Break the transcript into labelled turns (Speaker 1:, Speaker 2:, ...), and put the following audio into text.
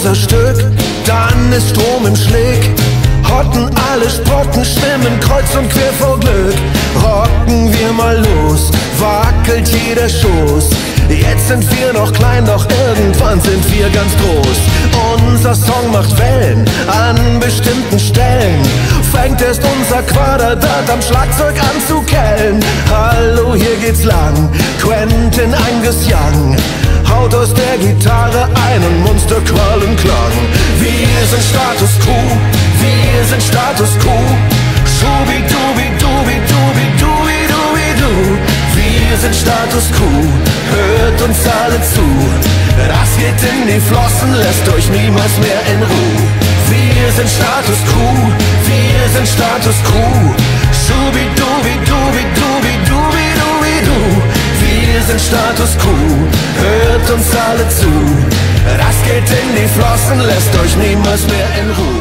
Speaker 1: unser Stück, dann ist Strom im Schlick. Hotten alle Sprotten, schwimmen kreuz und quer vor Glück. Rocken wir mal los, wackelt jeder Schoß. Jetzt sind wir noch klein, doch irgendwann sind wir ganz groß. Unser Song macht Wellen an bestimmten Stellen. Fängt erst unser Quadrat am Schlagzeug an zu kellen. Hallo, hier geht's lang, Quentin Angus Young haut aus der Gitarre einen Monsterqualenklang. Wir sind Status Quo, wir sind Status Quo. Schubidubidubidubidubidubidu. Wir sind Status Quo, hört uns alle zu. Das geht in die Flossen, lässt euch niemals mehr in Ruhe. Wir sind Status Quo, wir sind Status Quo. Schubidubidubidubidubidubidu. Wir sind Status Quo, hört uns alle zu. Das geht in die Flossen, lässt euch niemals mehr in Ruhe.